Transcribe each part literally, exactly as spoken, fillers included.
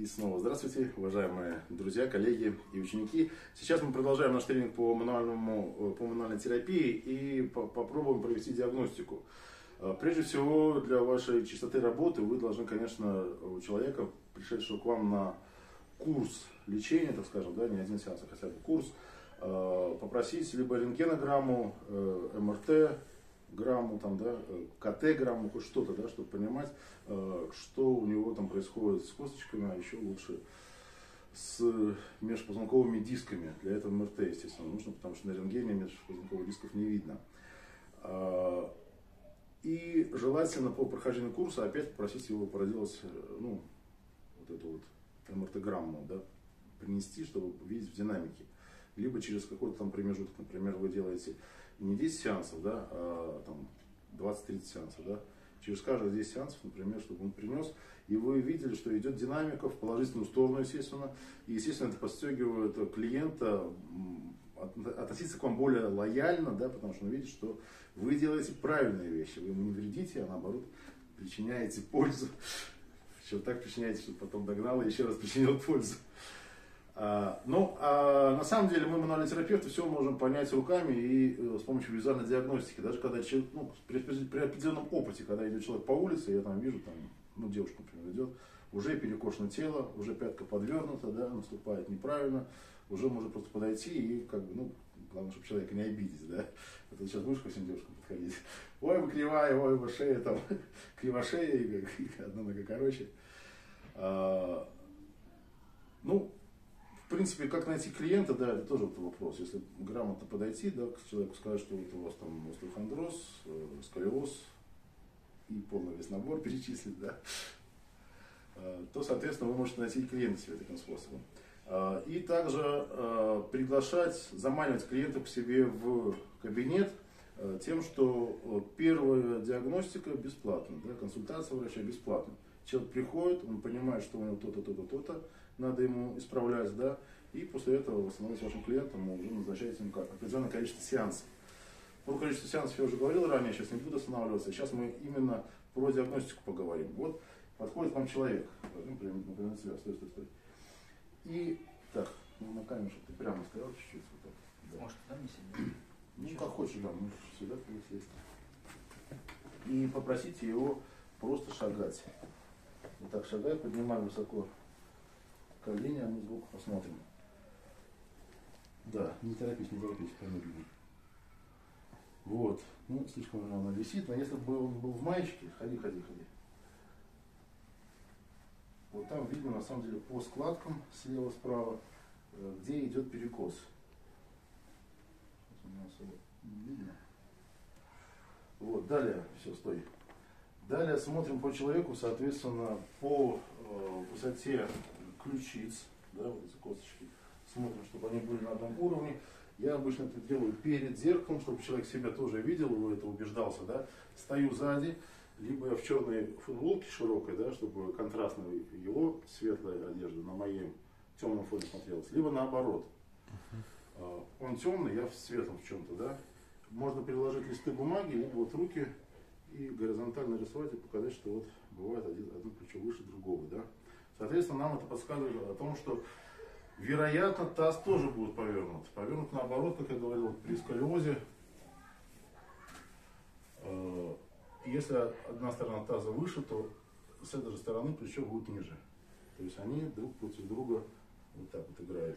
И снова здравствуйте, уважаемые друзья, коллеги и ученики. Сейчас мы продолжаем наш тренинг по, мануальному, по мануальной терапии и по, попробуем провести диагностику. Прежде всего, для вашей чистоты работы вы должны, конечно, у человека, пришедшего к вам на курс лечения, так скажем, да, не один сеанс, а хотя бы курс, попросить либо рентгенограмму, эм эр тэ, грамму, там, да, ка тэ грамму, хоть что-то, да, чтобы понимать, что у него там происходит с косточками, а еще лучше с межпозвонковыми дисками. Для этого эм эр тэ, естественно, нужно, потому что на рентгене межпозвонковых дисков не видно. И желательно по прохождению курса опять попросить его проделать, ну, вот эту вот эм эр тэ грамму, да, принести, чтобы видеть в динамике. Либо через какой-то там промежуток, например, вы делаете не десять сеансов, да, а там двадцать-тридцать сеансов, да, через каждые десять сеансов, например, чтобы он принес, и вы видели, что идет динамика в положительную сторону, естественно, и, естественно, это подстегивает клиента относиться к вам более лояльно, да, потому что он видит, что вы делаете правильные вещи, вы ему не вредите, а наоборот причиняете пользу, причем так причиняете, что потом догнал и еще раз причинил пользу. А, ну, а на самом деле мы, мануальные терапевты, все можем понять руками и э, с помощью визуальной диагностики. Даже когда человек, ну, при, при определенном опыте, когда идет человек по улице, я там вижу, там, ну, девушка, например, идет, уже перекошено тело, уже пятка подвернута, да, наступает неправильно, уже можно просто подойти и, как бы, ну, главное, чтобы человека не обидеть, да. Это сейчас будешь ко всем девушкам подходить. Ой, вы кривая, ой, вы шея, там, кривошея, и одна нога короче. А, ну, в принципе, как найти клиента, да, это тоже вот вопрос. Если грамотно подойти, да, к человеку, сказать, что вот у вас там остеохондроз, э, сколиоз и полный весь набор перечислить, да, э, то, соответственно, вы можете найти клиента себе таким способом. Э, и также э, приглашать, заманивать клиента к себе в кабинет э, тем, что э, первая диагностика бесплатна, да, консультация врача бесплатна. Человек приходит, он понимает, что у него то-то, то-то, то-то, надо ему исправлять, да, и после этого вы становитесь вашим клиентом, уже назначаете ему определенное количество сеансов. Про количество сеансов я уже говорил ранее, сейчас не буду останавливаться, сейчас мы именно про диагностику поговорим. Вот подходит к вам человек, например, например тебя, стой, стой, стой. И, так, ну, на камеру, чтобы ты прямо стоял чуть-чуть. Вот так, да. Может, там не сидеть? Ну, как хочешь, да, можешь сюда сесть. И попросите его просто шагать. Вот так шагай, поднимай высоко колени, а мы сбоку посмотрим. Да, не торопись, не торопись, помедленнее. Вот, ну, слишком она висит, но если бы он был в маечке, ходи, ходи, ходи. Вот там видно, на самом деле, по складкам слева-справа, где идет перекос. Сейчас у меня особо не видно. Вот, далее, все, стой. Далее смотрим по человеку, соответственно, по э, высоте ключиц, да, вот эти косточки, смотрим, чтобы они были на одном уровне. Я обычно это делаю перед зеркалом, чтобы человек себя тоже видел, его это убеждался, да. Стою сзади, либо я в черной футболке широкой, да, чтобы контрастная его светлая одежда на моем темном фоне смотрелась, либо наоборот. Uh-huh. Он темный, я в светлом в чем-то, да. Можно переложить листы бумаги, либо вот руки и горизонтально рисовать и показать, что вот бывает один, одно плечо выше другого, да. Соответственно, нам это подсказывает о том, что, вероятно, таз тоже будет повернут. Повернут наоборот, как я говорил, при сколиозе. Если одна сторона таза выше, то с этой же стороны плечо будет ниже. То есть они друг против друга вот так вот играют.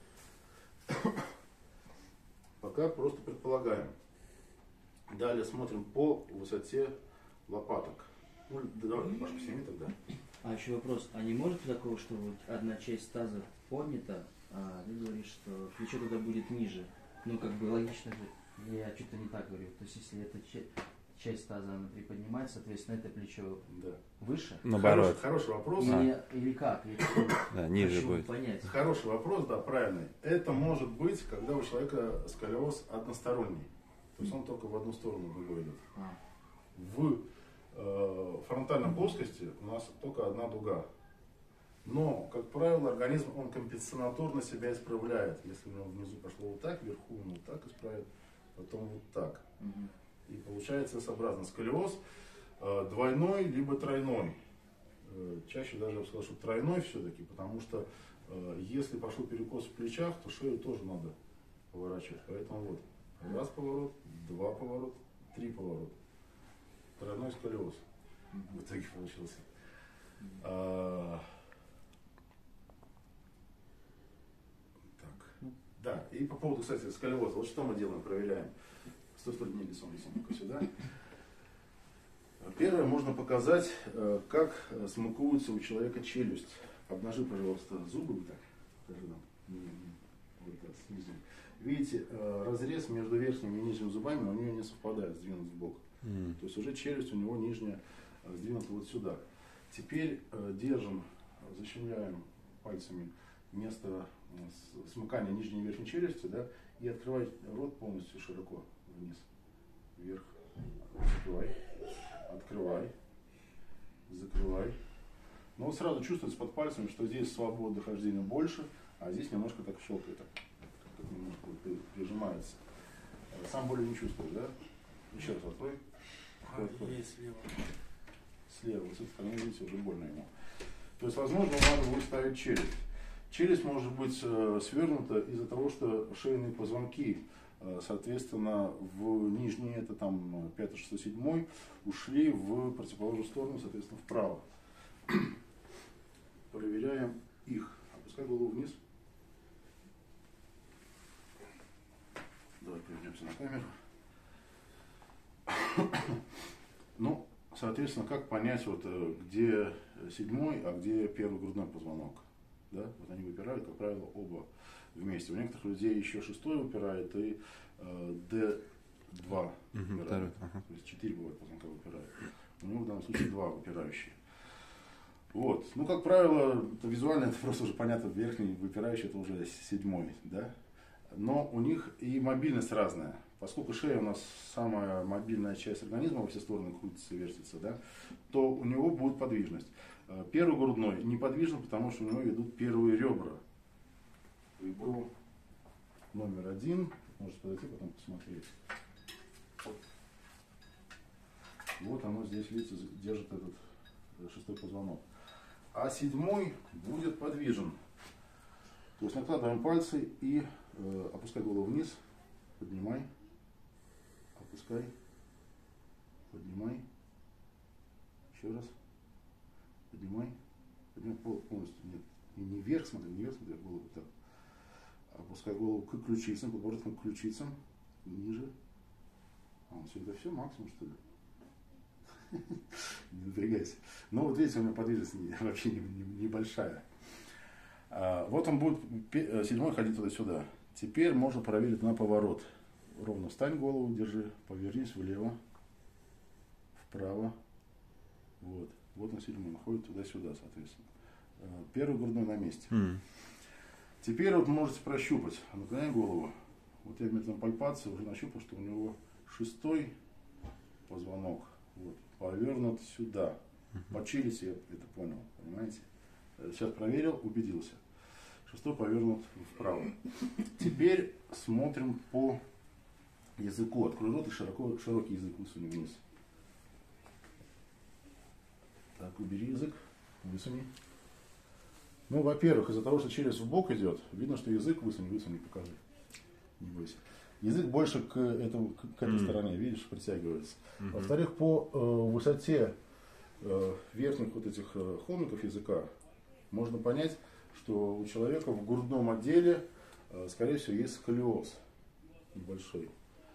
Пока просто предполагаем. Далее смотрим по высоте лопаток. Ну, давай, Пашка, сними тогда. А еще вопрос, а не может такого, что вот одна часть таза поднята, а ты говоришь, что плечо тогда будет ниже? Ну, как бы логично же, я что-то не так говорю. То есть, если эта часть таза она приподнимается, соответственно, это плечо да. выше? Наоборот. Хороший, хороший вопрос. Или, а. или как? Я да, ниже будет. Понять. Хороший вопрос, да, правильный. Это может быть, когда у человека сколиоз односторонний. То есть он только в одну сторону дугой идет. А. В э, фронтальной плоскости у нас только одна дуга. Но, как правило, организм он компенсаторно себя исправляет. Если у него внизу пошло вот так, вверху он вот так исправит, потом вот так. Угу. И получается S-образно. Сколиоз э, двойной либо тройной. э, чаще даже я бы сказал, что тройной все-таки, потому что э, если пошел перекос в плечах, то шею тоже надо поворачивать. Поэтому вот, раз поворот, два поворота, три поворота. Тройной сколиоз в итоге получился. А, так. Да, и по поводу, кстати, сколиоза. Вот что мы делаем, проверяем. сто дней лицом висим сюда. Первое, можно показать, как смыкуется у человека челюсть. Обнажи, пожалуйста, зубы вот так. Покажи нам. Вот так, снизу. Видите, разрез между верхними и нижними зубами у нее не совпадает, сдвинут в бок. Mm. То есть уже челюсть у него нижняя сдвинута вот сюда. Теперь держим, защемляем пальцами место смыкания нижней и верхней челюсти, да, и открывай рот полностью широко вниз, вверх. Закрывай, открывай, закрывай. Но вот сразу чувствуется под пальцами, что здесь свободы хождения больше, а здесь немножко так щелкает, так, как немножко прижимается. Сам боли не чувствуешь, да? Еще раз открой. открой. Слева. Слева, вот с этой стороны, видите, уже больно ему. То есть, возможно, надо будет ставить челюсть. Челюсть может быть э, свернута из-за того, что шейные позвонки, э, соответственно, в нижний, это там пятый, шестой, седьмой, ушли в противоположную сторону, соответственно, вправо. Проверяем их. Опускай голову вниз. Давай повернемся на камеру. Ну, соответственно, как понять, вот, где седьмой, а где первый грудной позвонок? Да? Вот они выпирают, как правило, оба вместе. У некоторых людей еще шестой выпирает и э, дэ два выпирает. Uh-huh. То есть четыре бывает позвонка выпирает. У него в данном случае два выпирающие. Вот. Ну, как правило, это визуально это просто уже понятно, верхний выпирающий это уже седьмой, да? Но у них и мобильность разная. Поскольку шея у нас самая мобильная часть организма, во все стороны крутится и вертится, да, то у него будет подвижность. Первый грудной неподвижен, потому что у него идут первые ребра. Ребро номер один. Можете подойти, потом посмотреть. Вот оно здесь, видите, держит этот шестой позвонок. А седьмой будет подвижен. То есть накладываем пальцы и э, опускай голову вниз, поднимай, опускай, поднимай, еще раз, поднимай, поднимай полностью, нет, не вверх смотри, не вверх смотри, а голову так. Опускай голову к ключицам, подбородком к ключицам, ниже. А, все, это все, максимум, что ли? Не напрягайся. Ну вот видите, у меня подвижность вообще небольшая. Вот он будет седьмой ходить туда-сюда. Теперь можно проверить на поворот. Ровно встань, голову держи, повернись влево, вправо. Вот. Вот он седьмой, он ходит туда-сюда, соответственно. Первый грудной на месте. Mm. Теперь вот можете прощупать. Наклоняй голову. Вот я методом пальпации уже нащупал, что у него шестой позвонок. Вот, повернут сюда. Mm-hmm. По челюсти я это понял, понимаете? Сейчас проверил, убедился. Шестой повернут вправо. Теперь смотрим по языку. Открой рот и широко, широкий язык высуни вниз. Так, убери язык, высуни. Ну, во-первых, из-за того, что челюсть в бок идет, видно, что язык высуни, высуни, покажи. Не бойся. Язык больше к, этому, к, к этой mm. стороне, видишь, притягивается. Mm-hmm. Во-вторых, по э, высоте э, верхних вот этих э, холмиков языка можно понять, что у человека в грудном отделе, э, скорее всего, есть сколиоз небольшой.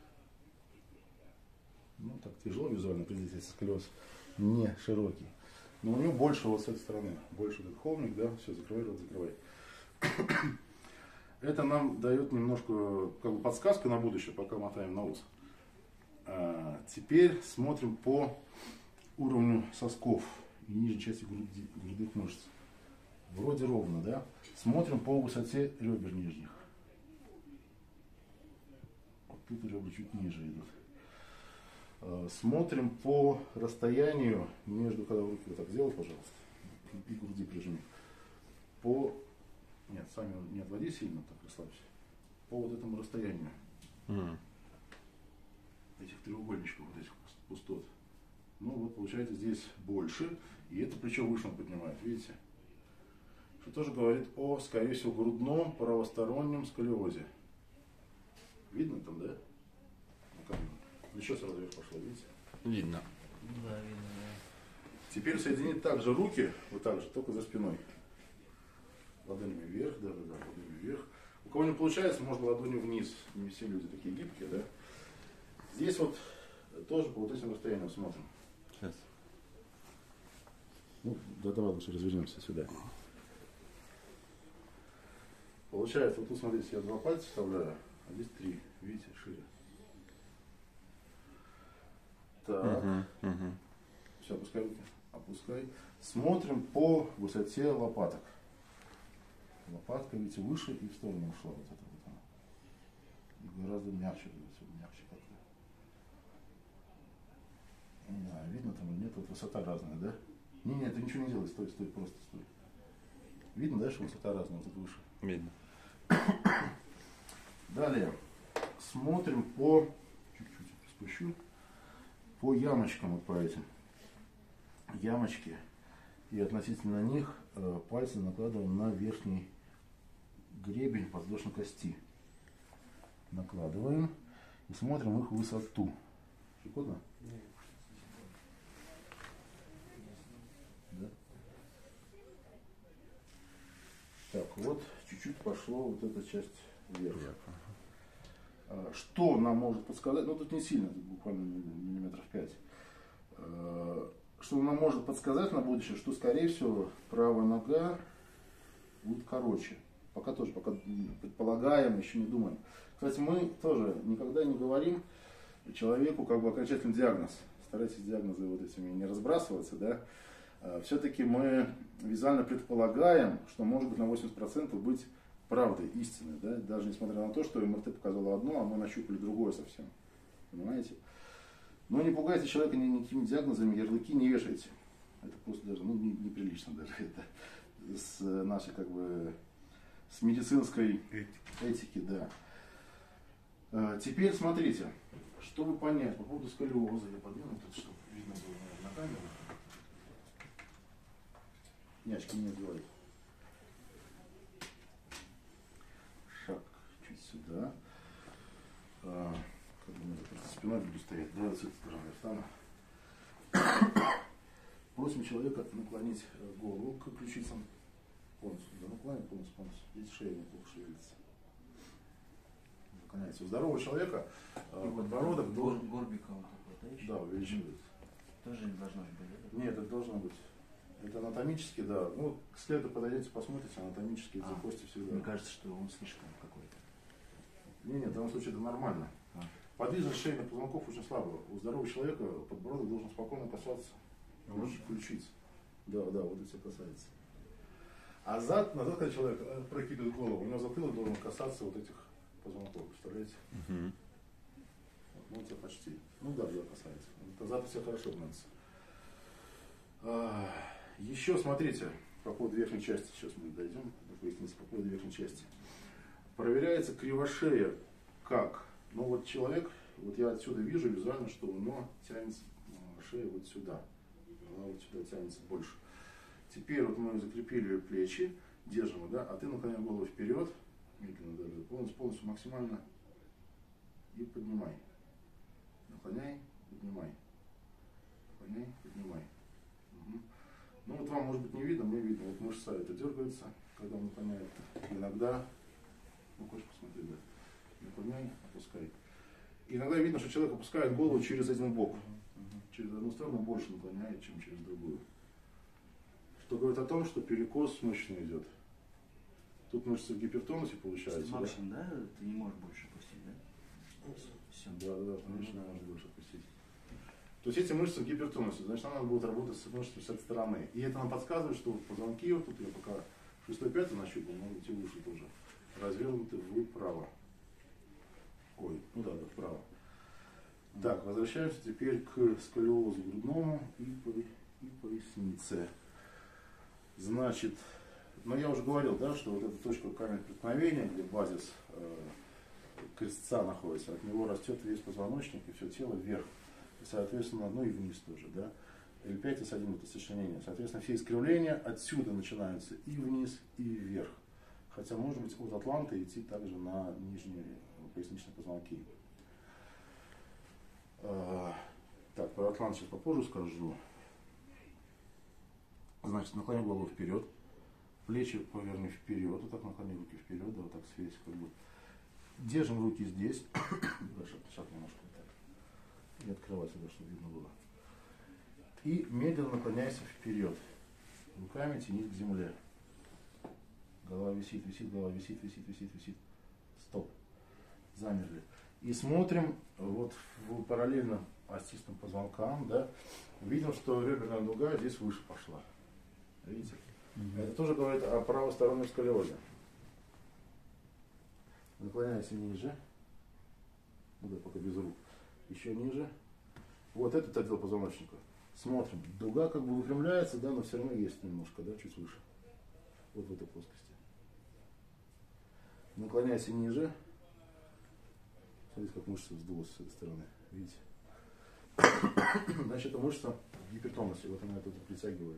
Ну, так тяжело визуально определить, если сколиоз не широкий. Но у него больше вот с этой стороны, больше этот холмик, да, все, закрывай рот, закрывай. Это нам дает немножко как бы подсказку на будущее, пока мотаем на ус. А, теперь смотрим по уровню сосков и нижней части груди, грудных мышц. Вроде ровно, да? Смотрим по высоте ребер нижних. Вот тут ребра чуть ниже идут. А, смотрим по расстоянию между, когда руки вот так сделай, пожалуйста, и груди прижми. По Нет, сами не отводи сильно, так расслабься. По вот этому расстоянию. Mm. Этих треугольничков, вот этих пустот. Ну вот получается здесь больше, и это плечо выше он поднимает, видите? Что тоже говорит о, скорее всего, грудном правостороннем сколиозе. Видно там, да? Ну, плечо сразу вверх пошло, видите? Видно. Да, видно, да. Теперь соединить также руки, вот так же, только за спиной. Ладонями вверх, да, да, да, ладонями вверх. У кого не получается, можно ладонью вниз. Не все люди такие гибкие, да? Здесь вот тоже по вот этим расстояниям смотрим. Сейчас. Ну, да, давай лучше развернемся сюда. Получается, вот тут, смотрите, я два пальца вставляю, а здесь три. Видите, шире. Так. Угу, угу. Все, опускай руки. Опускай. Смотрим по высоте лопаток. Лопатка, видите, выше и в сторону ушла. Вот это вот она. И гораздо мягче, мягче как-то. Не знаю, видно там или нет, вот высота разная, да? Не, не, ты ничего не делай, стой, стой, просто стой. Видно, да, что высота разная, вот тут выше? Видно. Далее. Смотрим по, чуть-чуть спущу, по ямочкам, вот по этим. Ямочки. И относительно них э, пальцы накладываем на верхний гребень подвздошной кости. Накладываем и смотрим их высоту. Щекотно? Да? Так, вот чуть-чуть пошло вот эта часть вверх. А, что нам может подсказать? Ну тут не сильно, тут буквально миллиметров пять. А, что нам может подсказать на будущее, что скорее всего правая нога будет короче. Пока тоже, пока предполагаем, еще не думаем. Кстати, мы тоже никогда не говорим человеку как бы окончательный диагноз. Старайтесь диагнозы вот этими не разбрасываться, да. Все-таки мы визуально предполагаем, что может быть на восемьдесят процентов быть правдой, истиной, да, даже несмотря на то, что МРТ показало одно, а мы нащупали другое совсем. Понимаете? Но не пугайте человека никакими диагнозами, ярлыки не вешайте. Это просто даже, ну, неприлично даже это с нашей, как бы, с медицинской этики, да. А, теперь смотрите, чтобы понять по поводу сколиоза, я подвину тут, чтобы видно было, наверное, на камеру. Не, очки не надевай. Шаг чуть сюда. А, как бы я спиной буду стоять, да, с этой стороны встану. Просим человека наклонить голову к ключицам. Полностью, да, наклонить полностью, полностью. Здесь шея неплохо шевелится. Наклоняется. У здорового человека И подбородок вот должен... горбиком вот такой, да, еще? Да, увеличивается. Тоже не должно быть, да? Нет, это должно быть. Это анатомически, да. Ну, к следу подойдете, посмотрите, анатомически эти А, кости всегда. Мне кажется, что он слишком какой-то. Не, нет, в данном случае это нормально. А. Подвижность шейных позвонков очень слабая. У здорового человека подбородок должен спокойно касаться ключиц. Да, да, вот эти касается. А зад, назад, когда человек прокидывает голову, у него затылок должен касаться вот этих позвонков, представляете? Угу. Вот, ну, это почти. Ну да, да, касается. Это зад все хорошо гнется. А, еще смотрите, по поводу верхней части, сейчас мы дойдем до поясницы, по поводу верхней части. Проверяется кривошея как? Ну вот человек, вот я отсюда вижу визуально, что у него тянется шея вот сюда. Она вот сюда тянется больше. Теперь вот мы закрепили плечи, держим, да, а ты наклоняй голову вперед, медленно даже, полностью, полностью максимально, и поднимай. Наклоняй, поднимай. Наклоняй, поднимай. Угу. Ну вот вам может быть не видно, мне видно. Вот мышца это дергается, когда он наклоняет. Иногда, ну хочешь посмотреть, да. Наклоняй, опускай. Иногда видно, что человек опускает голову через один бок. Через одну сторону больше наклоняет, чем через другую. Что говорит о том, что перекос мышечный идет. Тут мышцы в гипертонусе получается. Максимум, да? Ты не можешь больше опустить, да? Все. Да, да, конечно, можно больше опустить. То есть эти мышцы в гипертонусе, значит, нам надо будет работать с мышцами с этой стороны. И это нам подсказывает, что позвонки, вот тут я пока шестой пятый нащупал, может быть и выше тоже, развернуты вправо. Ой, ну да, да, вправо. Так, возвращаемся теперь к сколиозу грудному и, по, и пояснице. Значит, ну я уже говорил, да, что вот эта точка камня преткновения, где базис э, крестца находится, от него растет весь позвоночник и все тело вверх. соответственно, ну и вниз тоже, да. эл пять эс один это сочленение. Соответственно, все искривления отсюда начинаются и вниз, и вверх. Хотя, может быть, от атланта идти также на нижние поясничные позвонки. Так, про атлант сейчас попозже скажу. Значит, наклони голову вперед, плечи поверни вперед, вот так наклони руки вперед, да, вот так сверись, как бы. Держим руки здесь. Шаг немножко так. И открывай сюда, чтобы видно было. И медленно наклоняйся вперед. Руками тянись к земле. Голова висит, висит, голова висит, висит, висит, висит. Стоп. Замерли. И смотрим вот в, параллельно остистым позвонкам, да, видим, что реберная дуга здесь выше пошла. Видите? Mm-hmm. Это тоже говорит о правостороннем сколиозе. Наклоняйся ниже. Ну да, пока без рук. Еще ниже. Вот этот отдел позвоночника. Смотрим. Дуга как бы выпрямляется, да, но все равно есть немножко, да, чуть выше. Вот в этой плоскости. Наклоняйся ниже. Смотрите, как мышца вздулась с этой стороны. Видите? Значит, это мышца в гипертонусе. Вот она это притягивает.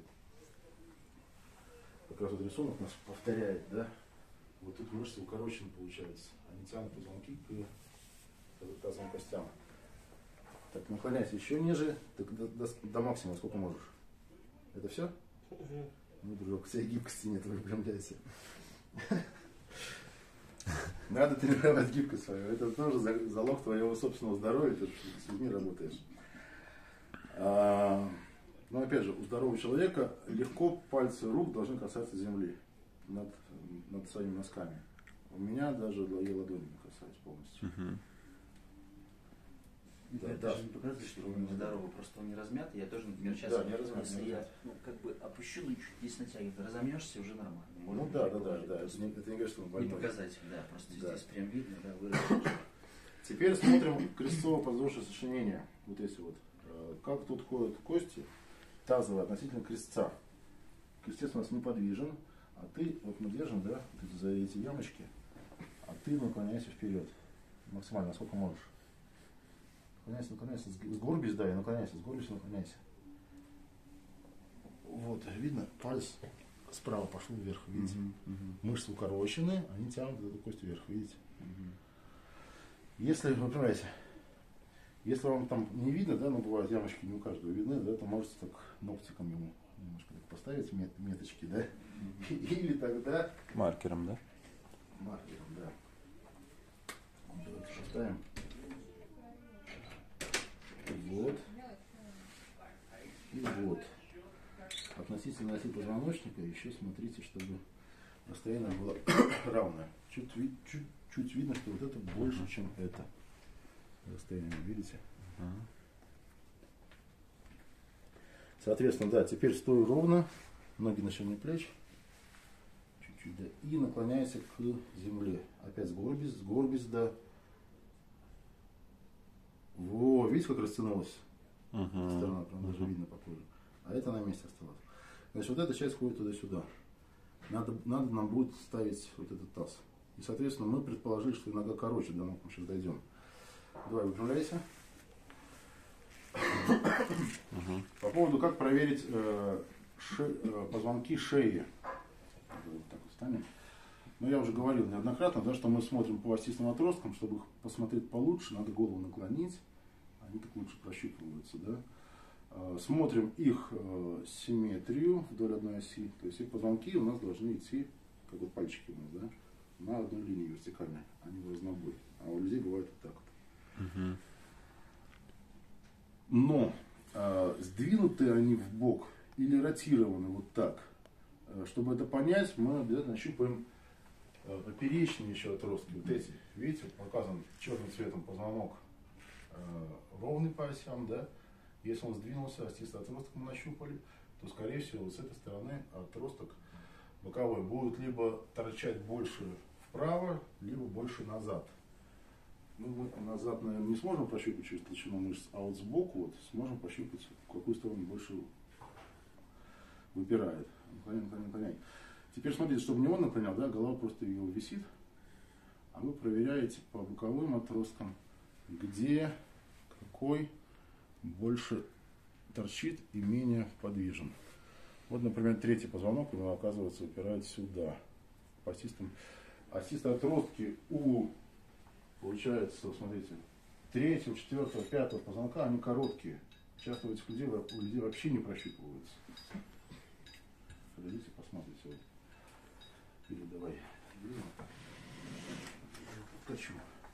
Как раз вот рисунок нас повторяет, да? Вот тут мышцы укорочены получается. Они тянут позвонки к тазовым костям. Так, наклоняйся еще ниже, так до, до, до максимума, сколько можешь. Это все? Угу. Ну, дружок, всей гибкости нет, выпрямляйся. Надо тренировать гибкость свою. Это тоже залог твоего собственного здоровья, ты с людьми работаешь. А, но опять же, у здорового человека легко пальцы рук должны касаться земли над, над своими носками. У меня даже я ладони не касаюсь полностью. Uh-huh. Да, это да, же не показывает, что он здоровый, просто он не размятый. Я тоже, например, сейчас, да, не размят, если не я ну, как бы опущу, ну чуть здесь натягивает, разомнешься, уже нормально. Можно ну да, да, да, да. Это не, это не говорит, что он больной. Не показатель, да, просто да. Здесь прям видно, да, выражение. Теперь смотрим крестцово-подвздошное сочленение. Вот эти вот. Как тут ходят кости тазовые относительно крестца. Крестец у нас неподвижен, а ты, вот мы держим, да, вот за эти ямочки, а ты наклоняйся вперед. Максимально, насколько можешь. Наклоняйся, наклоняйся, сгорбись, да, и наклоняйся, сгорбись, наклоняйся. Вот, видно, палец справа пошел вверх, видите? Uh-huh, uh-huh. Мышцы укорочены, они тянут эту кость вверх, видите? Uh-huh. Если, выпрямляйся, если вам там не видно, да, ну бывают ямочки не у каждого видны, да, то можете так ногтиком ему немножко так поставить мет, меточки, да? Uh-huh. Или тогда... Маркером, да? Маркером, да. Давайте поставим. Вот. И вот. Относительно оси позвоночника еще смотрите, чтобы расстояние было равное. Чуть, чуть, чуть видно, что вот это больше, чем это расстояние. Видите? Соответственно, да, теперь стой ровно, ноги на ширине плеч. Чуть-чуть, да. И наклоняйся к земле. Опять сгорбись, сгорбись, да. Во, видите, как растянулась? Uh-huh. Сторона, прям даже uh-huh. видно по коже. А это на месте осталось. Значит, вот эта часть ходит туда-сюда. Надо, надо нам будет ставить вот этот таз. И, соответственно, мы предположили, что нога короче, до ног мы сейчас дойдем. Давай, выпрямляйся. Uh-huh. По поводу, как проверить э, ше, э, позвонки шеи. Вот так вот встанем. Ну, я уже говорил неоднократно, да, что мы смотрим по остистым отросткам, чтобы их посмотреть получше, надо голову наклонить, они так лучше прощупываются, да. Смотрим их симметрию вдоль одной оси, то есть их позвонки у нас должны идти, как вот пальчики у нас, да, на одной линии вертикальной, а не в разнобой. А у людей бывает вот так вот. Uh-huh. Но э, сдвинуты они в бок или ротированы вот так, чтобы это понять, мы обязательно щупаем поперечные еще отростки, вот эти, видите, показан черным цветом позвонок э, ровный по осям, да. Если он сдвинулся, остистый отросток мы нащупали, то, скорее всего, вот с этой стороны отросток боковой будет либо торчать больше вправо, либо больше назад. Ну, мы назад, наверное, не сможем прощупать через толщину мышц, а вот сбоку вот сможем пощупать, в какую сторону больше выпирает. Наклоняй, наклоняй, наклоняй. Теперь смотрите, чтобы не он наклонял, да, голова просто ее висит, а вы проверяете по боковым отросткам, где, какой больше торчит и менее подвижен. Вот, например, третий позвонок у него, оказывается, упирает сюда. По остистым. Остистые отростки у, получается, смотрите, третьего, четвертого, пятого позвонка, они короткие. Часто у этих людей, у людей вообще не прощупываются. Подойдите, посмотрите. Вот. Или давай. Подкачу.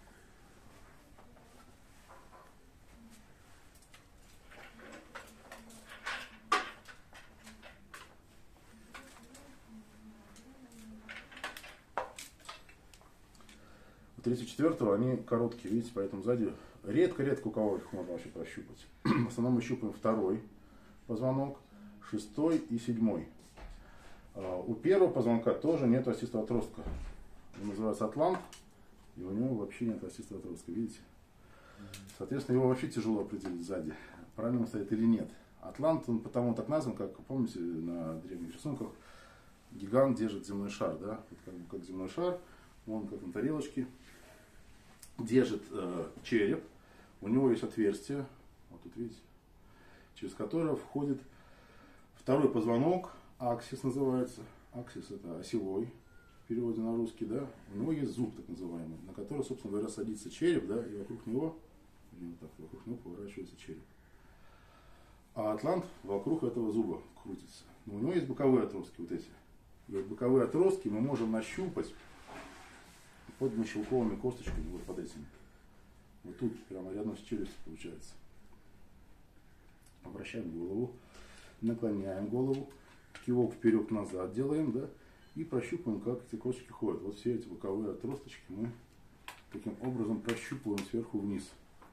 У третьего-четвертого они короткие, видите, поэтому сзади редко-редко у кого их можно вообще прощупать. В основном мы щупаем второй позвонок, шестой и седьмой. У первого позвонка тоже нет остистого отростка. Он называется атлант, и у него вообще нет остистого отростка, видите? Соответственно, его вообще тяжело определить сзади, правильно он стоит или нет. Атлант, он потому так назван, как, помните, на древних рисунках, гигант держит земной шар, да? Вот как, как земной шар, он как на тарелочке, держит э, череп, у него есть отверстие, вот тут видите, через которое входит второй позвонок, аксис называется, аксис это осевой, в переводе на русский, да, у него есть зуб так называемый, на который, собственно говоря, садится череп, да, и вокруг него, вот так, вокруг него поворачивается череп. А атлант вокруг этого зуба крутится. Но у него есть боковые отростки, вот эти. И вот боковые отростки мы можем нащупать под мощелковыми косточками, вот под этими. Вот тут прямо рядом с челюстью получается. Обращаем голову, наклоняем голову, кивок вперед-назад делаем, да, и прощупываем, как эти косточки ходят. Вот все эти боковые отросточки мы таким образом прощупываем сверху вниз,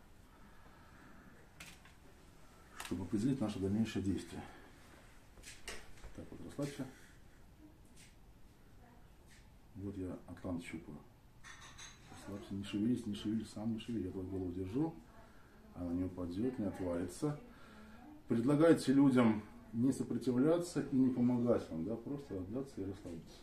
чтобы определить наше дальнейшее действие. Так вот, расслабься. Вот я атлант щупаю. Расслабься, не шевелись, не шевелись, сам не шевелись. Я твою голову держу, она не упадет, не отвалится. Предлагайте людям не сопротивляться и не помогать вам, да, просто отдаться и расслабиться.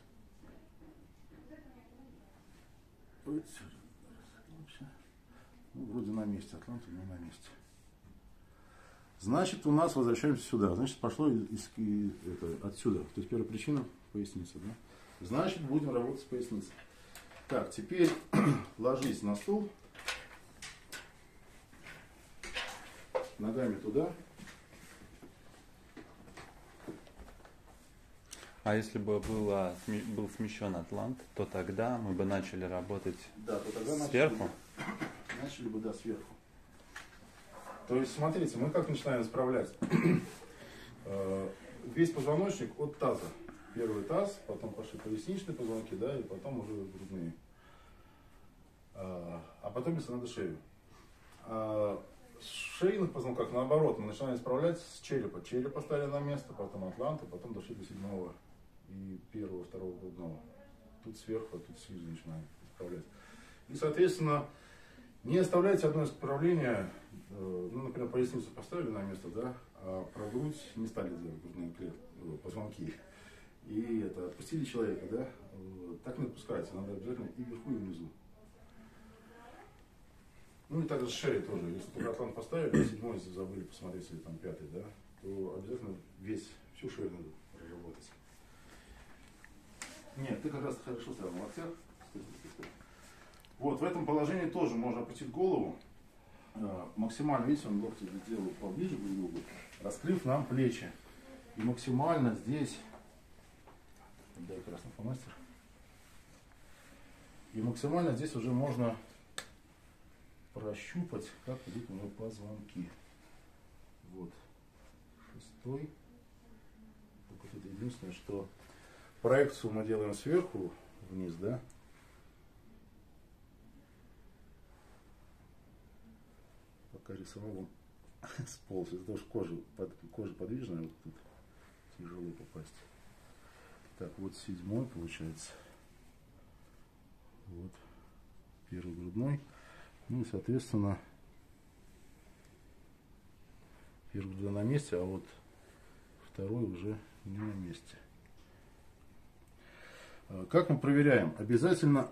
Ну, вроде на месте, атлант у него на месте. Значит, у нас возвращаемся сюда. Значит, пошло из, из, это, отсюда. То есть первая причина поясница, да? Значит, будем работать с поясницей. Так, теперь ложись на стул. Ногами туда. А если бы было, был смещен атлант, то тогда мы бы начали работать да, то тогда сверху? Начали, начали бы, да, сверху. То есть, смотрите, мы как начинаем исправлять? Весь позвоночник от таза. Первый таз, потом пошли поясничные позвонки, да, и потом уже грудные. А потом, если надо, шею. А с шейных позвонках, наоборот, мы начинаем исправлять с черепа. Череп поставили на место, потом атлант, и потом дошли до седьмого и первого, второго грудного. Тут сверху, а тут снизу начинаем исправлять. И, соответственно, не оставляйте одно исправление, ну, например, поясницу поставили на место, да, а про грудь не стали делать грудные клетки, позвонки. И это, отпустили человека, да, так не отпускается, надо обязательно и вверху, и внизу. Ну и также с шеей тоже, если только атлант поставили, а седьмой забыли посмотреть, или там пятый, да, то обязательно весь, всю шею надо проработать. Нет, ты как раз хорошо стоял на локтях. Вот, в этом положении тоже можно опустить голову. Максимально, видите, он локти сделал поближе друг к другу, раскрыв нам плечи. И максимально здесь, дай красный фломастер. И максимально здесь уже можно прощупать, как идут у него позвонки. Вот. Шестой. Так вот это единственное, что проекцию мы делаем сверху вниз, да. Пока рисовал, он сполз. Из-за того, что кожа, под, кожа подвижная, вот тут тяжело попасть. Так, вот седьмой получается. Вот. Первый грудной. Ну и, соответственно, первый грудной на месте, а вот второй уже не на месте. Как мы проверяем? Обязательно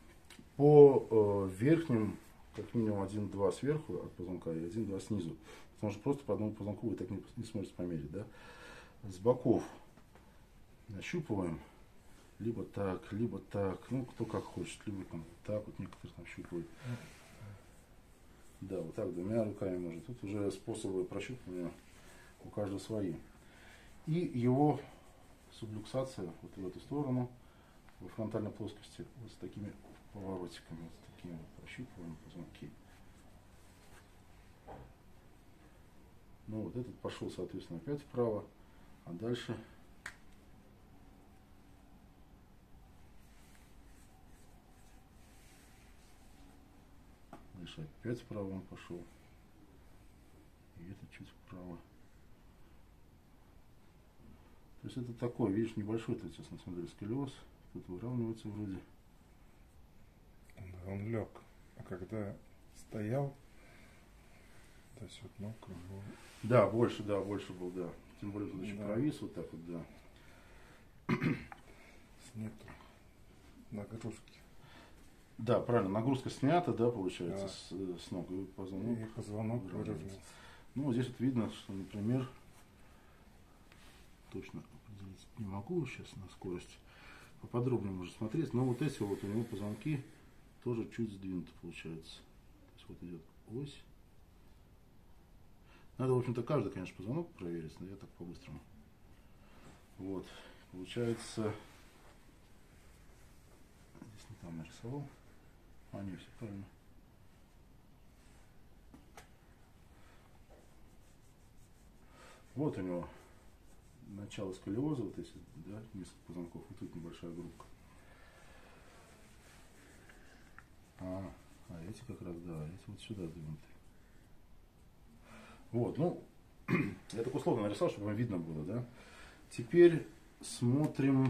по верхним, как минимум один-два сверху от позвонка и один-два снизу. Потому что просто по одному позвонку вы так не, не сможете померить, да. С боков нащупываем. Либо так, либо так. Ну, кто как хочет. Либо там так вот некоторые там щупают. Да, вот так двумя руками можно. Тут уже способы прощупывания у каждого свои. И его сублюксация вот в эту сторону, во фронтальной плоскости, вот с такими поворотиками, вот с такими вот прощупываем позвонки. Ну вот этот пошел, соответственно, опять вправо, а дальше дальше опять вправо он пошел. И это чуть вправо. То есть это такой, видишь, небольшой, тут сейчас на самом деле сколиоз, тут выравнивается вроде. Он, он лег, а когда стоял, то есть вот ног его... Да, больше, да, больше был, да. Тем более тут еще Да. провис вот так вот, да. Нету нагрузки. Да, правильно, нагрузка снята, да, получается, Да. С, с ног, и позвонок. И позвонок выравнивается. выровнялся. Ну, вот здесь вот видно, что, например, точно определить не могу сейчас на скорость, поподробнее можно смотреть, но вот эти вот у него позвонки тоже чуть сдвинуты, получается. То есть вот идет ось. Надо, в общем-то, каждый, конечно, позвонок проверить, но я так по-быстрому. Вот, получается, здесь не там нарисовал. А, не, все правильно. Вот у него начало сколиоза, вот эти, да, несколько позвонков, и тут небольшая группка. А, а эти как раз, да, эти вот сюда сдвинуты. Вот, ну, я так условно нарисовал, чтобы вам видно было, да. Теперь смотрим.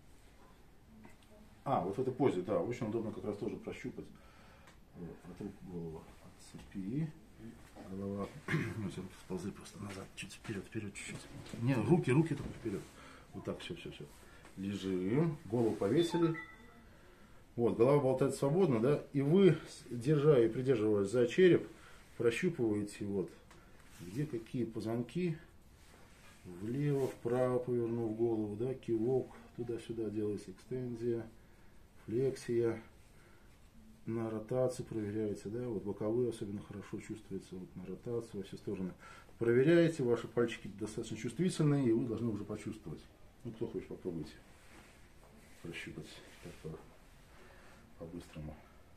А, вот в этой позе, да, очень удобно как раз тоже прощупать. Вот, вокруг голову отцепи. Голова, ну, все, сползли просто назад, чуть вперед, вперед, чуть-чуть. Не, руки, руки только вперед. Вот так, все, все, все. Лежим, голову повесили. Вот, голова болтает свободно, да, и вы, держа и придерживаясь за череп, прощупываете вот, где какие позвонки, влево, вправо повернув голову, да, кивок, туда-сюда делается экстензия, флексия, на ротацию проверяете, да, вот боковые особенно хорошо чувствуются, вот на ротацию во все стороны. Проверяете, ваши пальчики достаточно чувствительные, и вы должны уже почувствовать. Ну, кто хочет, попробуйте прощупать так по-быстрому.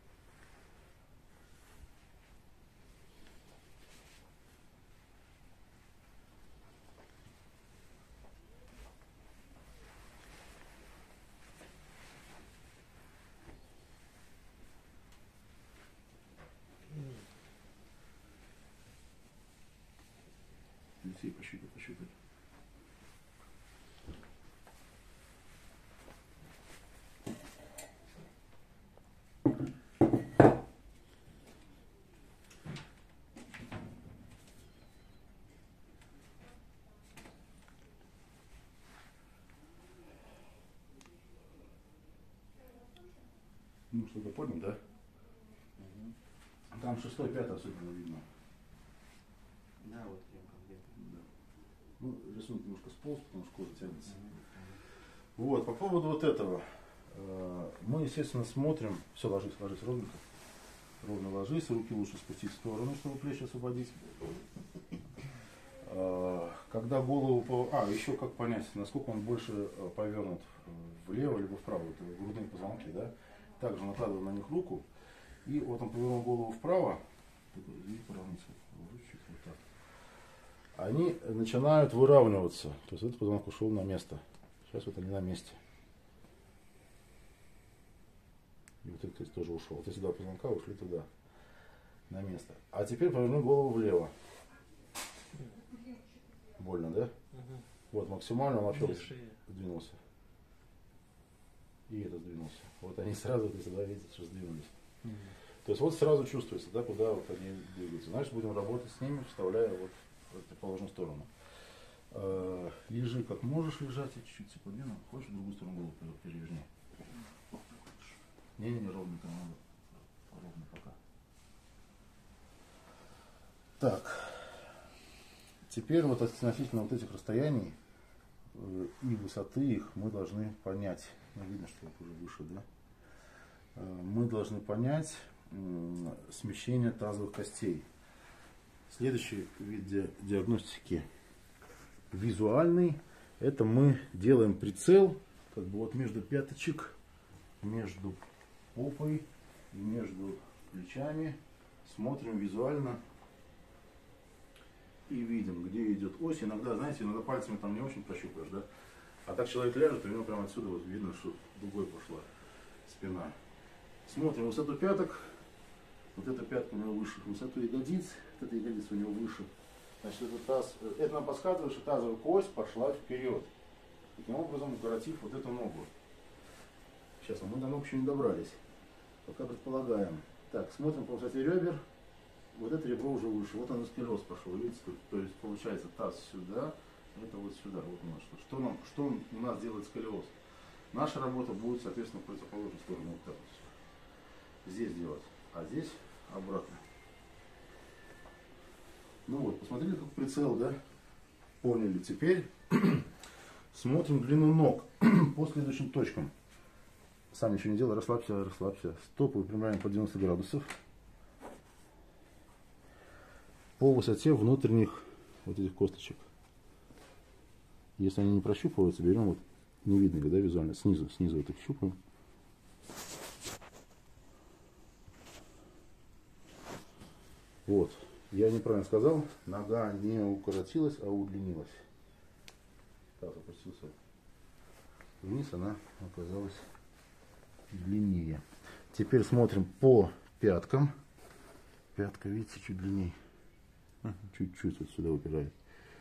Алексей, пощупай, пощупай. Ну, что-то понял, да? Угу. Там шестой, пятый особенно видно. Да, вот прям как где-то. Да. Ну, рисунок немножко сполз, потому что кожа тянется. Угу. Вот, по поводу вот этого. Мы, естественно, смотрим. Все, ложись, ложись ровненько. Ровно ложись, руки лучше спустить в сторону, чтобы плечи освободить. Когда голову... А, еще как понять, насколько он больше повернут влево либо вправо. Это грудные позвонки, да? Также накладываем на них руку. И вот он повернул голову вправо. И поравнять чуть вот так. Они начинают выравниваться. То есть этот позвонок ушел на место. Сейчас вот они на месте. И вот этот тоже ушел. Вот эти два позвонка ушли туда, на место. А теперь поверну голову влево. Больно, да? Угу. Вот максимально он вообще Шея. сдвинулся. И этот сдвинулся. Вот они сразу, вот эти два, видите, что сдвинулись. Угу. То есть вот сразу чувствуется, да, куда вот они двигаются. Значит, будем работать с ними, вставляя вот в противоположную сторону. Э, лежи как можешь лежать, я чуть-чуть секунду. Хочешь в другую сторону голову переверни? Не-не-не, ровненько надо. Ровно пока. Так. теперь вот относительно вот этих расстояний э, и высоты их мы должны понять. Ну, видно, что вот уже выше, да? Э, мы должны понять э, смещение тазовых костей. Следующий вид ди- диагностики визуальный. Это мы делаем прицел как бы вот между пяточек, между попой и между плечами. Смотрим визуально и видим, где идет ось. Иногда, знаете, иногда пальцами там не очень прощупаешь, да? А так человек ляжет, и у него прямо отсюда вот видно, что дугой пошла спина. Смотрим высоту пяток. Вот эта пятка у него выше. Высоту ягодиц. Вот эта ягодица у него выше. Значит, это таз. Это нам подсказывает, что тазовая кость пошла вперед. Таким образом, укоротив вот эту ногу. Сейчас, а мы до ног еще не добрались. Пока предполагаем. Так, смотрим по высоте ребер. Вот это ребро уже выше. Вот он сколиоз пошел. Видите, тут, то есть получается таз сюда, это вот сюда. Вот у нас что. Что, нам, что у нас делает сколиоз? Наша работа будет, соответственно, в противоположную сторону. Вот так вот. Здесь делать. А здесь обратно. Ну вот, посмотрели, как прицел, да? Поняли. Теперь смотрим длину ног по следующим точкам. Сам ничего не делай, расслабься, расслабься. Стопы выпрямляем по девяносто градусов. По высоте внутренних вот этих косточек. Если они не прощупываются, берем вот, не видно ли, да, визуально, снизу, снизу вот их щупаем. Вот, я неправильно сказал, нога не укоротилась, а удлинилась. Так, опустился вниз, она оказалась длиннее. Теперь смотрим по пяткам. Пятка, видите, чуть длиннее. Чуть-чуть вот сюда упирает.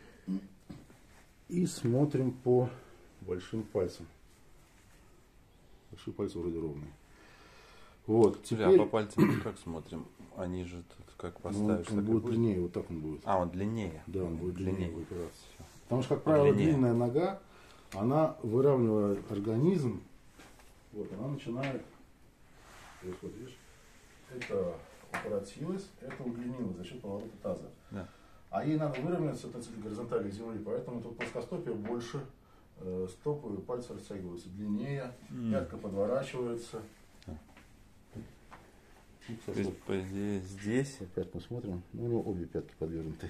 И смотрим по большим пальцам. Большие пальцы вроде ровные. Вот, теперь... А по пальцам как смотрим? Они же тут как поставишь, ну, он будет длиннее, вот так он будет. А, он длиннее? Да, он будет длиннее, длиннее выпираться. Потому что, как По правило, длине. длинная нога, она выравнивает организм. Вот, она начинает... То есть, вот видишь, это укоротилось, это удлинилось за счет поворота таза. Да. А ей надо выровняться относительно горизонтали земли, поэтому тут плоскостопие больше, э, стопы и пальцы растягиваются длиннее, mm. пятка подворачивается. Да. То есть, по идее, здесь... Опять посмотрим. Ну, у него обе пятки подвернуты.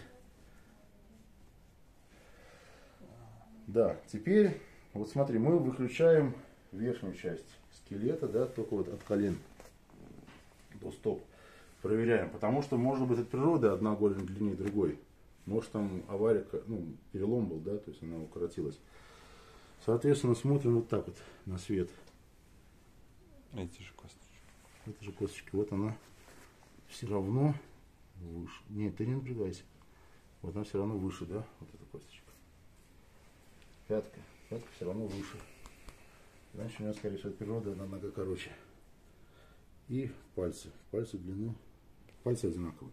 Да, теперь, вот смотри, мы выключаем верхнюю часть скелета, да, только вот от колен до стоп. Проверяем, потому что может быть от природы одна голень длиннее другой. Может там авария, ну, перелом был, да, то есть она укоротилась. Соответственно, смотрим вот так вот на свет. Эти же косточки. Это же косточки, вот она все равно выше. Нет, ты не напрягайся. Вот она все равно выше, да, вот эта косточка. Пятка, пятка все равно выше. Раньше у меня, скорее всего, от природы она нога короче. И пальцы, пальцы длину, пальцы одинаковые.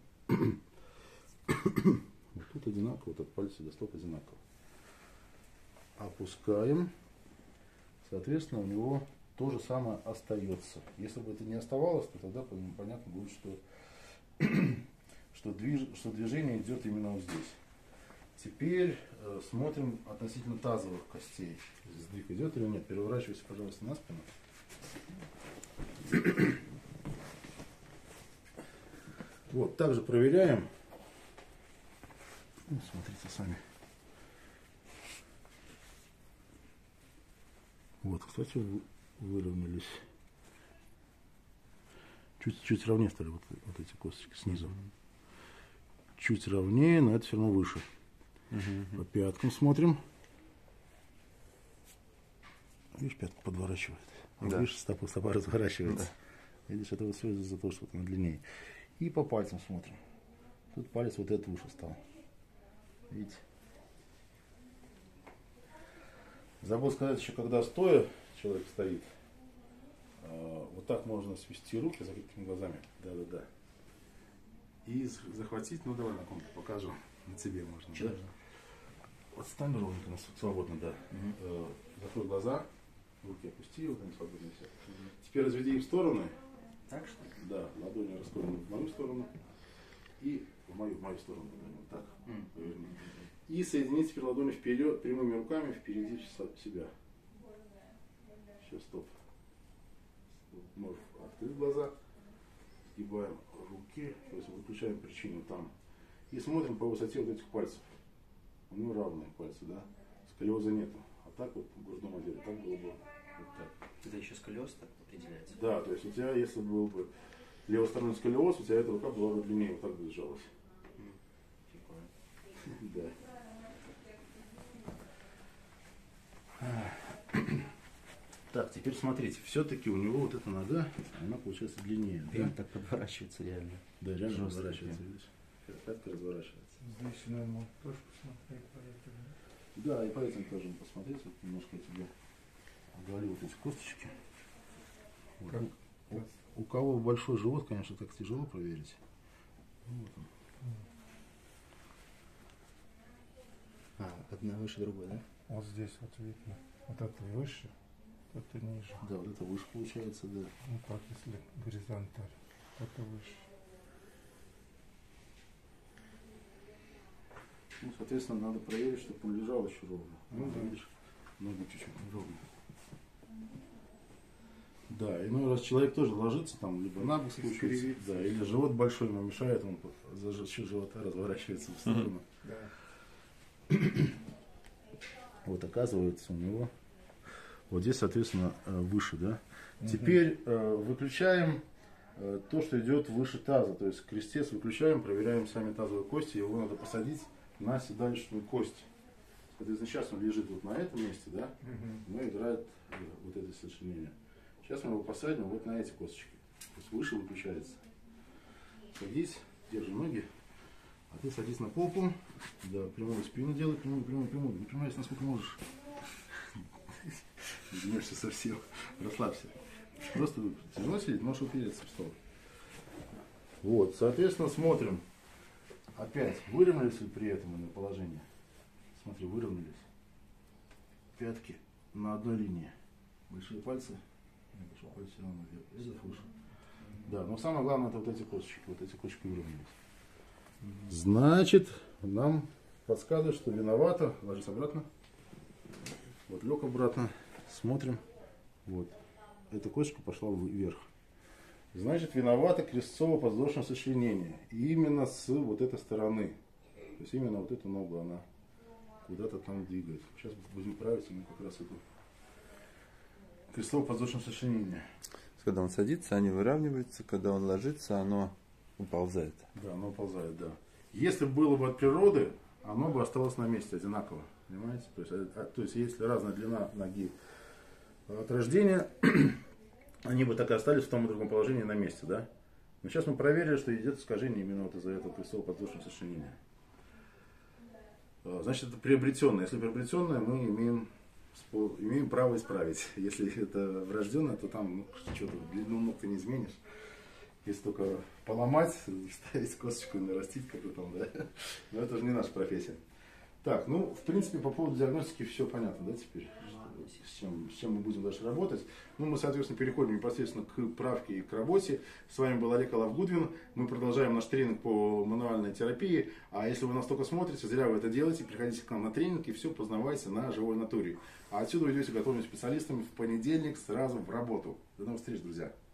Вот тут одинаково, вот от пальца до стоп одинаково. Опускаем. Соответственно, у него то же самое остается. Если бы это не оставалось, то тогда понятно будет, что, что, движ, что движение идет именно вот здесь. Теперь э, смотрим относительно тазовых костей. Сдвиг идет или нет. Переворачивайся, пожалуйста, на спину. Вот, также проверяем. Ну, смотрите сами. Вот, кстати, выровнялись. Чуть-чуть ровнее стали вот, вот эти косточки снизу. Чуть ровнее, но это все равно выше. Uh-huh. По пяткам смотрим. Видишь, пятку подворачивает. А да. Видишь, стопа, стопа разворачивается. Да. Видишь, это вот все из-за того, что она длиннее. И по пальцам смотрим. Тут палец вот этот выше стал. Видите? Забыл сказать еще, когда стоя человек стоит, вот так можно свести руки за закрытыми глазами. Да-да-да. И захватить, ну давай на ком-то покажу. На тебе можно. Да? Вот стань ровненько, свободно, да. Угу. Закрой глаза, руки опусти, вот они свободно все. Угу. Теперь разведи их в стороны. Так что ли? Да, ладони раскроены в мою сторону и в мою, в мою сторону. Вот так. Mm. Поверни. И соедините теперь ладони вперед, прямыми руками впереди себя. Сейчас, стоп. Можешь открыть глаза. Сгибаем руки, то есть выключаем причину там. И смотрим по высоте вот этих пальцев. У него равные пальцы, да? Сколиоза нету. А так вот в грудном отделе, так было бы вот так. Это еще сколиоз так определяется? Да, то есть у тебя, если был бы левосторонний сколиоз, у тебя эта рука была бы длиннее, вот так бы сжалась. Да. Так, теперь смотрите, все-таки у него вот эта нога, она получается длиннее. И Да, он так подворачивается реально. да реально жестко разворачивается, прям. видишь? Пятка разворачивается. Здесь, наверное, тоже посмотреть, поэтому. Да, и по этим тоже посмотреть, вот немножко я тебе оголю вот эти косточки. Вот. Как? У, у кого большой живот, конечно, так тяжело проверить. Вот он. А, одна выше другой, да? Вот здесь вот видно. Вот это выше, это ниже. Да, вот это выше получается, да. Ну как, если горизонталь, это выше. Ну, соответственно, надо проверить, чтобы он лежал еще ровно. Ну, да. Видишь, ноги чуть-чуть ровно. Да, иной раз человек тоже ложится там, либо на бок скручивается, да, или живот большой ему мешает, он за счет живота разворачивается в сторону. Да. Вот оказывается у него вот здесь, соответственно, выше, да. Угу. Теперь э, выключаем э, то, что идет выше таза, то есть крестец выключаем, проверяем сами тазовые кости, его надо посадить на седалищную кость. Соответственно, сейчас он лежит вот на этом месте, да, угу. но играет э, вот это сочленение. Сейчас мы его посадим вот на эти косточки. То есть выше выключается. Садись, держи ноги. А ты садись на попу. Да, прямую спину делай, прямую, прямую, прямую. Выпрямайся насколько можешь. Жмешься совсем. Расслабься. Просто тяжело сидеть, можешь упереться в стол. Вот, соответственно, смотрим. Опять, выровнялись ли при этом на положение? Смотри, выровнялись. Пятки на одной линии. Большие пальцы. Большой палец все равно вверх. Выше. Да, но самое главное это вот эти косточки. Вот эти косточки выровнялись. Значит, нам подсказывает, что виновато. Ложись обратно. Вот, лег обратно. Смотрим. Вот. Эта косточка пошла вверх. Значит, виновато крестцово-подвздошное сочленение. И именно с вот этой стороны. То есть именно вот эту ногу она куда-то там двигает. Сейчас будем править ему как раз эту крестово-подвздошное сочленение. Когда он садится, они выравниваются. Когда он ложится, оно уползает. Да, оно уползает, да. Если было бы от природы, оно бы осталось на месте одинаково. Понимаете? То есть, а, то есть если разная длина ноги от рождения, они бы так и остались в том и другом положении на месте, да? Но сейчас мы проверили, что идет искажение именно вот из-за этого крестово-подвздошного сочленения. Значит, это приобретенное. Если приобретенное, мы имеем, имеем право исправить. Если это врожденное, то там ну, что-то длину ног ты не изменишь. Если только поломать, ставить косточку и нарастить как-то там, да. Но это же не наша профессия. Так, ну, в принципе, по поводу диагностики все понятно, да, теперь? С чем, с чем мы будем дальше работать. Ну, мы, соответственно, переходим непосредственно к правке и к работе. С вами был Олег Алавгудвин. Мы продолжаем наш тренинг по мануальной терапии. А если вы нас только смотрите, зря вы это делаете. Приходите к нам на тренинг и все познавайте на живой натуре. А отсюда вы идете готовыми специалистами в понедельник сразу в работу. До новых встреч, друзья.